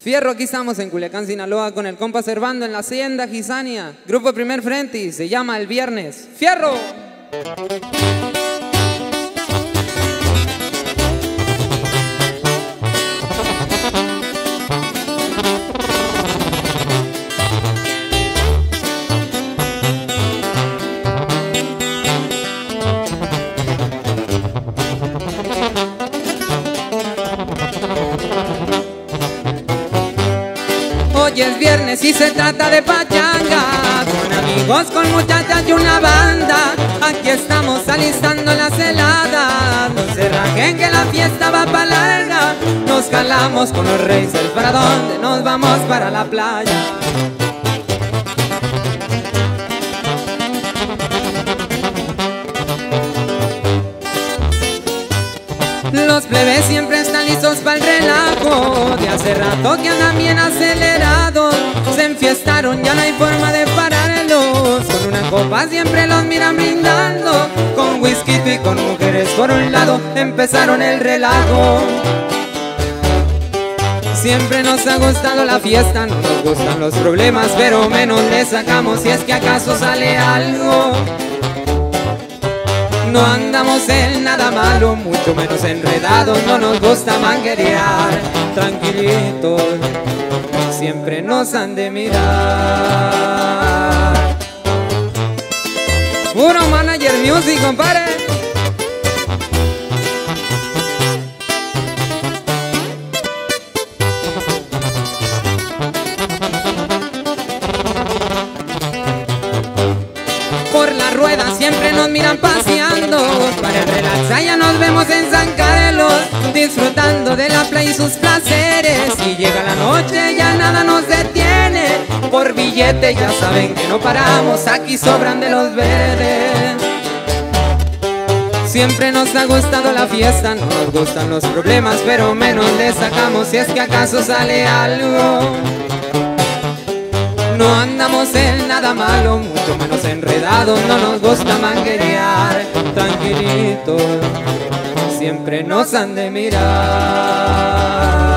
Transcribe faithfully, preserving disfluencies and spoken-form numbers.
Fierro, aquí estamos en Culiacán, Sinaloa, con el compa Servando en la hacienda Gisania. Grupo Primer Frente y se llama El Viernes. ¡Fierro! Hoy es viernes y se trata de pachanga, con amigos, con muchachas y una banda. Aquí estamos alistando la celada, no se rajen que la fiesta va pa' larga. Nos jalamos con los racers, ¿para dónde? Nos vamos para la playa. Los plebes siempre están listos para el relajo, de hace rato que andan bien acelerados. Se enfiestaron, ya no hay forma de pararlos, con una copa siempre los miran brindando. Con whisky y con mujeres por un lado, empezaron el relajo. Siempre nos ha gustado la fiesta, no nos gustan los problemas, pero menos le sacamos si es que acaso sale algo. No andamos en nada malo, mucho menos enredados, no nos gusta manguerear. Tranquilitos, siempre nos han de mirar. Puro Manager Music, compadre. Por la rueda siempre nos miran paseando, para el relax allá nos vemos en San Carlos, disfrutando de la playa y sus placeres. Y llega la noche, ya nada nos detiene, por billete ya saben que no paramos, aquí sobran de los verdes. Siempre nos ha gustado la fiesta, no nos gustan los problemas, pero menos le sacamos si es que acaso sale algo. No andamos en nada malo, mucho menos enredados, no nos gusta manguerear. Tranquilitos, siempre nos han de mirar.